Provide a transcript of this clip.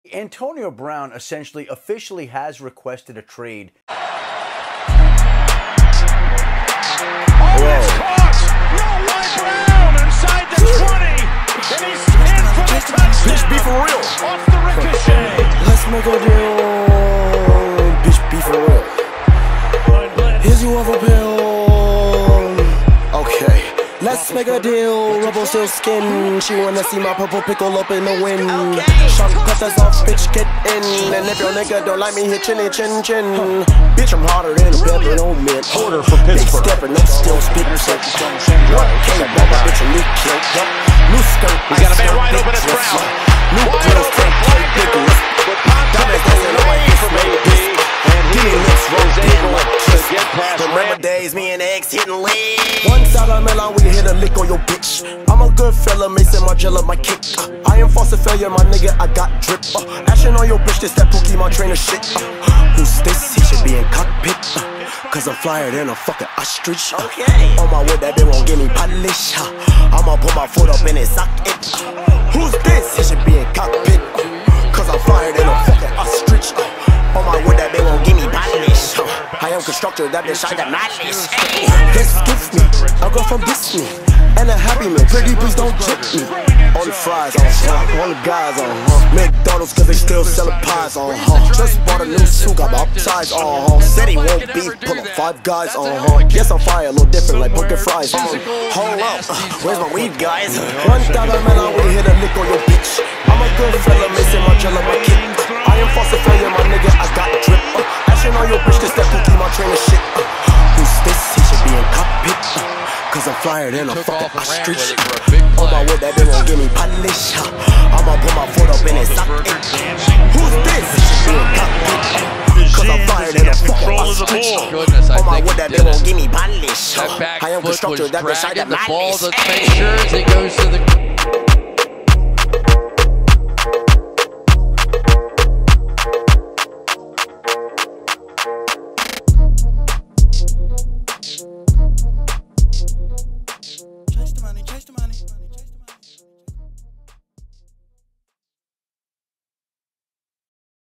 Antonio Brown essentially officially has requested a trade. Oh, it's caught! No, Brown inside the 20, and he's in for the touchdown. Bitch, be for real. Off the ricochet. Let's make a deal. Bitch, be for real. Here's you off a pill. Okay. Let's make a deal, rubble still skin. She wanna see my purple pickle up in the wind. Shark cutters off, bitch, get in. And if your nigga don't like me, hit chinny chin chin. Bitch, I'm harder than a pepper, no mint. Order for Big Pittsburgh. stepper, no still spit. What came about my bitch, a new kill. New skirt, He's got a man wide open as Brown. New Wide clothes, open, take big lift. With contact away from AB. And he is able to get past Remember days, me and X hitting lead. Once out of Milan, we hit a lick on your bitch. I'm a good fella, Mason Margiela, my kick. I am Faucet failure, my nigga, I got drip. Action on your bitch, this that Pookie, my trainer shit. Who's this? He should be in cockpit. Cause I'm flyer than a fucking ostrich. Okay. On my wood, that bitch won't give me polish. I'ma put my foot up in his socket. Who's this? He should be in cockpit. Cause I'm flyer than a fucking ostrich. On my wood, that bitch won't give me polish. I am constructor, that bitch I got knowledge. This gives me a girl from Disney and a happy meal. Pretty please don't tip me. All the fries on, all the guys on, McDonald's cause they still selling pies on, Just bought a new suit, got baptized on, Said he won't be, pull up 5 guys on, Yes I'm fire, a little different like pumpkin fries on. Hold up, where's my weed guys? $1,000 man, we hit a lick on your bitch. I'm a good fella, Mason Margiela, my kick. I am Faucet failure, my nigga, I got drip. Action on your bitch, this that Pookie, my trainer shit. Who's this? He should be in cockpit. Cause I'm flyer than a fucking ostrich. On my wood, that bitch won't give me polish. I'ma put my foot up in his socket. Who's this? He should be in cockpit. Cause I'm flyer than a fucking ostrich. On my wood, that bitch won't give me polish. That back I am foot constructor, was that bitch I dragging got the ball. knowledge. Let's make sure as he goes to the